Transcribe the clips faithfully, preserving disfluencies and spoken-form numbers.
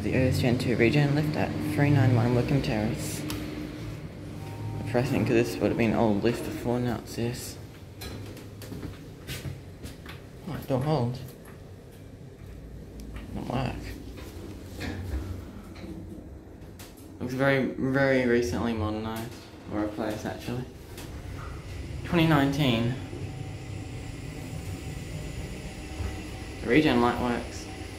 the O S Gen two regen lift at three ninety-one Wickham Terrace. Depressing because this would have been an old lift before, now it's this. Oh, it don't hold. Not work. Looks very, very recently modernised, or replaced actually. twenty nineteen. The regen light works.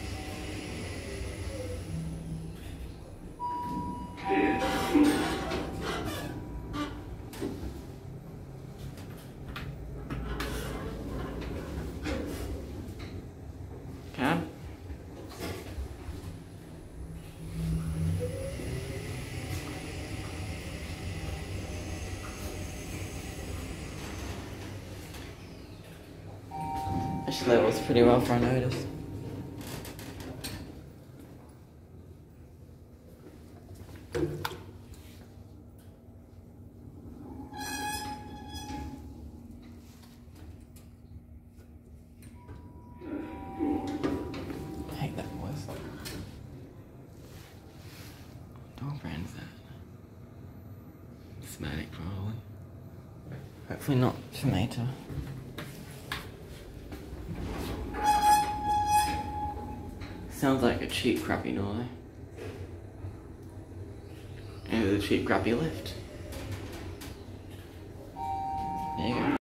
Cab. This levels pretty well for a notice. I hate that voice. Dog brand's that? Smatic probably. Hopefully not tomato. Sounds like a cheap crappy door. And it's a cheap crappy lift. There you go.